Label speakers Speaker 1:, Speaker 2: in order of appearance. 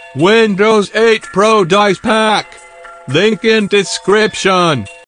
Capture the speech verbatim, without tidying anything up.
Speaker 1: Windows eight Pro Dice Pack. Link in description.